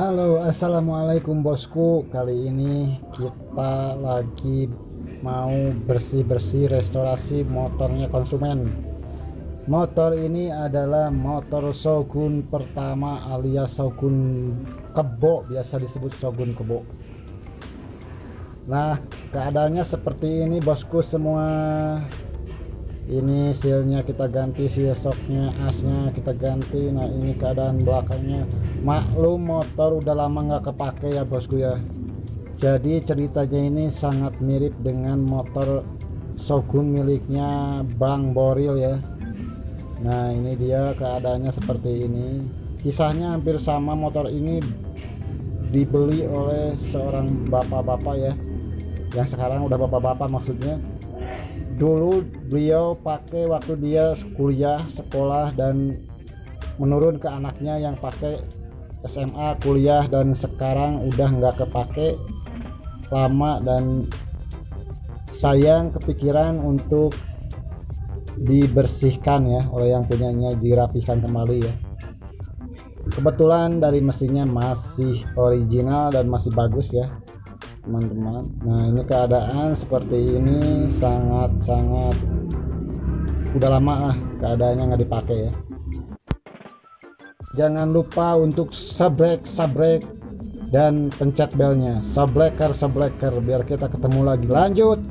Halo, assalamualaikum bosku. Kali ini kita lagi mau bersih-bersih restorasi motornya konsumen. Motor ini adalah motor Shogun pertama alias Shogun Kebo, biasa disebut Shogun Kebo. Nah, keadaannya seperti ini bosku semua. Ini sealnya kita ganti, seal shocknya, asnya kita ganti. Nah, ini keadaan belakangnya. Maklum motor udah lama nggak kepake ya bosku ya. Jadi ceritanya ini sangat mirip dengan motor Shogun miliknya Bang Boril ya. Nah, ini dia keadaannya seperti ini. Kisahnya hampir sama. Motor ini dibeli oleh seorang bapak-bapak ya, yang sekarang udah bapak-bapak maksudnya. Dulu beliau pakai waktu dia kuliah, sekolah, dan menurun ke anaknya yang pakai SMA, kuliah, dan sekarang udah nggak kepake lama, dan sayang kepikiran untuk dibersihkan ya oleh yang punyanya, dirapihkan kembali ya. Kebetulan dari mesinnya masih original dan masih bagus ya teman-teman. Nah, ini keadaan seperti ini sangat udah lama keadaannya nggak dipakai ya. Jangan lupa untuk subrek dan pencet belnya, subleker biar kita ketemu lagi. Lanjut.